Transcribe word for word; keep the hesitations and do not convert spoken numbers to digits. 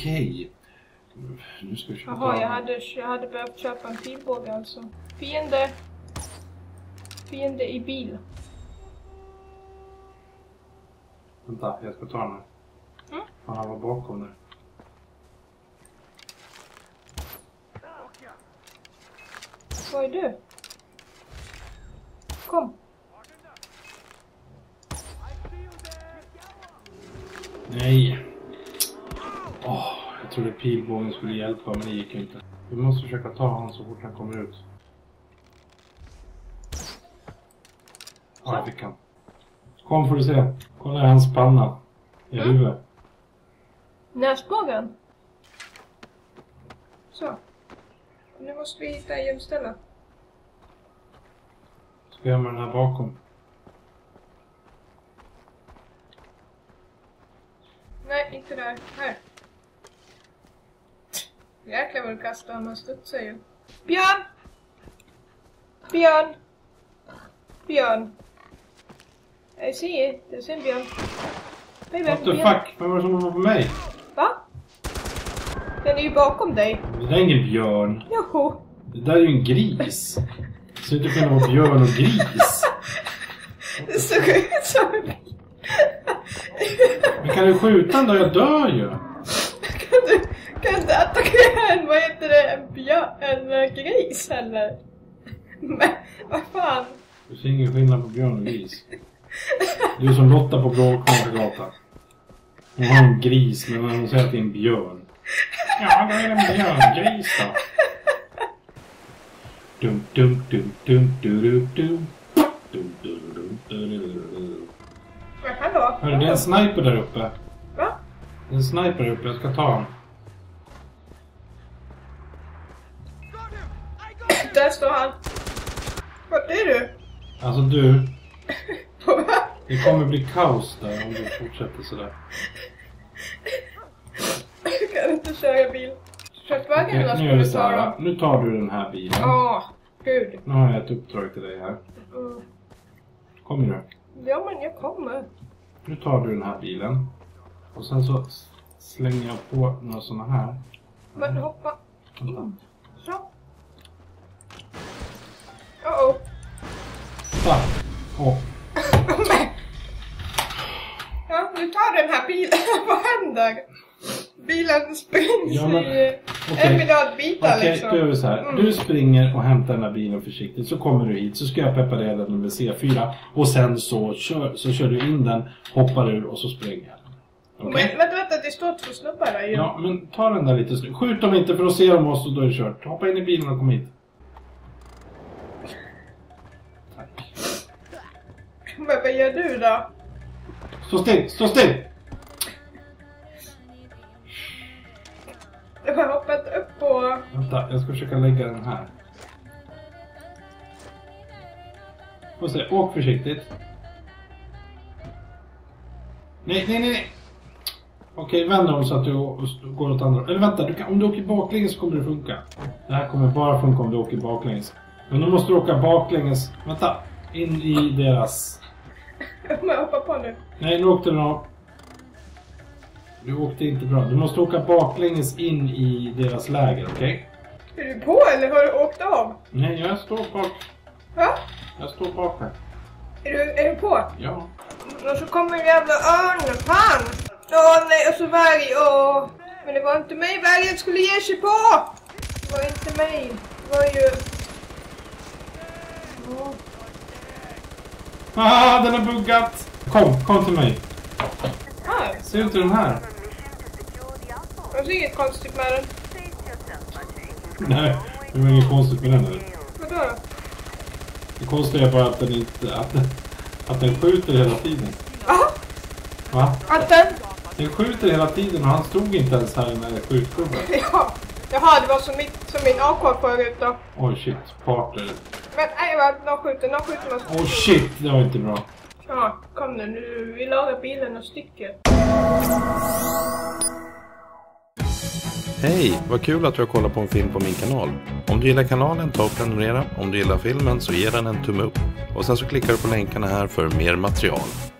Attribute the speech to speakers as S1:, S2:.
S1: Okej. Nu ska vi köpa.
S2: Jaha, jag hade, jag hade behövt köpa en pilbåge alltså. Fiende. Fiende i bil.
S1: Vänta, jag ska ta den här.
S2: Mm.
S1: Fan, han var bakom nu.
S2: Vad är du? Kom.
S1: Nej. Åh, oh, jag trodde pilbågen skulle hjälpa, men det gick inte. Vi måste försöka ta honom så fort han kommer ut. Ja, jag fick han. Kom får du se. Kolla hans panna. I
S2: Mm.
S1: huvudet.
S2: Näsbågen. Så. Nu måste vi hitta en gömställe.
S1: Ska jag med den här bakom?
S2: Nej, inte där. Här. Jäklar vad du kastar, han har studsar ju. Björn! Björn! Björn! Jag ser, det ser en björn. Baby,
S1: What the
S2: björn.
S1: fuck? Vem var det som var på mig?
S2: Va? Den är ju bakom dig.
S1: Det där är ingen björn.
S2: Joho.
S1: Det där är ju en gris. Det ser inte kunna vara björn och gris.
S2: Det såg ut som en...
S1: Men kan du skjuta den då? Jag dör ju.
S2: Kan du, kan du attackera en, vad heter det, en björn, en uh, gris eller? Men, vad fan?
S1: Du ser ingen skillnad på björn och gris. Du är som Lotta på Bråkmakargatan. Hon har en gris, men hon säger att det är en björn. Ja, då är det en björngris då. Dum dum dum dum dum dum dum dum dum dum.
S2: Hallå?
S1: Hörru, det är en sniper där uppe.
S2: Va?
S1: Det är en sniper där uppe, jag ska ta honom.
S2: Där står han. Vart är du?
S1: Alltså du,
S2: På väg?
S1: det kommer bli kaos där om du fortsätter sådär.
S2: Jag kan inte köra bil. Köttvägen
S1: Okej,
S2: eller
S1: nu gör vi
S2: ska
S1: så
S2: du ta
S1: här.
S2: då?
S1: Nu tar du den här bilen.
S2: Åh, gud.
S1: Nu har jag ett uppdrag till dig här.
S2: Mm.
S1: Kommer du?
S2: Ja, men jag kommer.
S1: Nu tar du den här bilen. Och sen så slänger jag på några sådana här.
S2: Men hoppa.
S1: Vänta.
S2: Så. Uh-oh.
S1: Så. Åh.
S2: Ja, nu tar den här bilen. Vad händer? Bilen springs
S1: Ja, men-
S2: i
S1: okej.
S2: en miljard bitar
S1: Okej,
S2: liksom.
S1: då gör vi så här.
S2: Mm.
S1: Du springer och hämtar den här bilen försiktigt. Så kommer du hit. Så ska jag peppa dig den med C fyra. Och sen så kör, så kör du in den. Hoppar ur och så springer jag. Okej?
S2: Men vänta, vänta, det står två snubbar där ju.
S1: Ja, men ta den där lite snyggt. Skjut dem inte för att se dem oss och då är det kört. Hoppa in i bilen och kom hit. Tack.
S2: Men vad gör du då?
S1: Stå still, stå still!
S2: Jag har hoppat upp på...
S1: Vänta, jag ska försöka lägga den här. Får se, åk försiktigt. Nej, nej, nej, nej. Okej, vänd om så att du går åt andra. Eller vänta, du kan, om du åker baklänges så kommer det funka. Det här kommer bara funka om du åker baklänges. Men då måste du åka baklänges. Vänta, in i deras...
S2: Jag kommer hoppa på nu.
S1: Nej, nu åkte den av. Du åkte inte bra. Du måste åka baklänges in i deras läger, okej?
S2: Är du på eller har du åkt av?
S1: Nej, jag står bak.
S2: Va?
S1: Jag står bak här.
S2: Är du, är du på?
S1: Ja.
S2: Och så kommer en jävla örn. Fan! Åh nej, och så varg. Åh. Men det var inte mig vargen skulle ge sig på. Det var inte mig. Det var ju... Åh.
S1: Ah, den har buggat! Kom, kom till mig.
S2: Här.
S1: Ser inte den här?
S2: Jag ser inget konstigt med den.
S1: Nej, det var inget konstigt med den här.
S2: Vadå då?
S1: Det konstiga är bara att den inte... Att den, att den skjuter hela tiden.
S2: Va?
S1: Va?
S2: Att den?
S1: Den skjuter hela tiden och han stod inte ens här när skjutgubben.
S2: Ja. Jaha, det var som, mitt, som min A K förut då.
S1: Oj shit, parter.
S2: Men nej, vad? Någon skjuter, någon skjuter man.
S1: Oj shit, det var inte bra.
S2: Ja, kom nu. nu vi lagar bilen och stycker.
S3: Hej, vad kul att du har kollat på en film på min kanal. Om du gillar kanalen, ta och prenumerera. Om du gillar filmen så ge den en tumme upp. Och sen så klickar du på länkarna här för mer material.